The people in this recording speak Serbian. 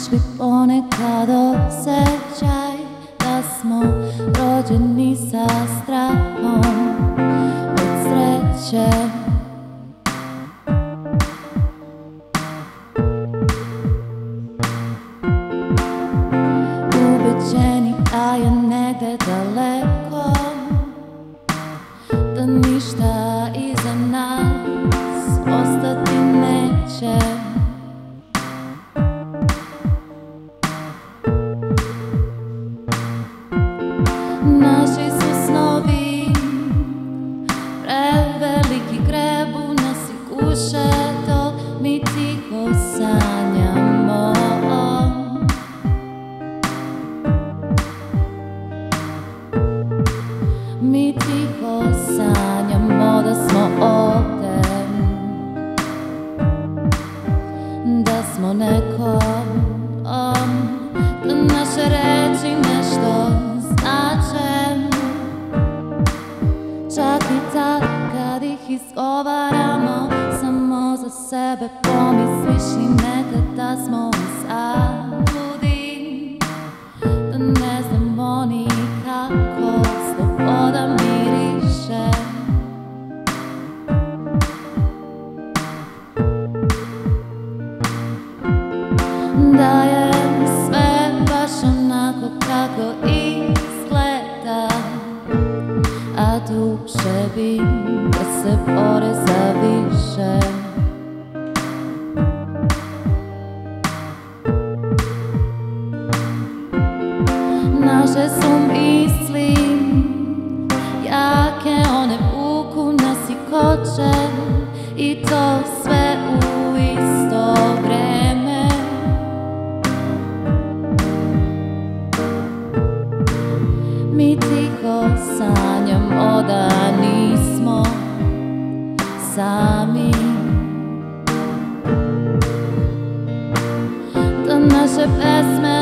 li ponekad osjećaj da smo rođeni sa strahom od sreće? Ubeđeni da je negde daleko, da ništa iza nas ostati neće. Naši su snovi preveliki, grebu nas i guše, dok mi tiho sanjamo. Mi tiho sanjamo da smo ovde, da smo neko, da naše reči nešto znače. Čak i tad kad ih izgovaramo samo za sebe, pomisliš i nekad da smo u zabludi, da ne znamo ni kako sloboda miriše. Da je sve baš onako kako izgleda, a duše bi da se bore za više. Naše su misli jake, one vuku nas i koče, i to sve u isto vreme. Mi tiho sanjamo da nismo sami, da naše pesme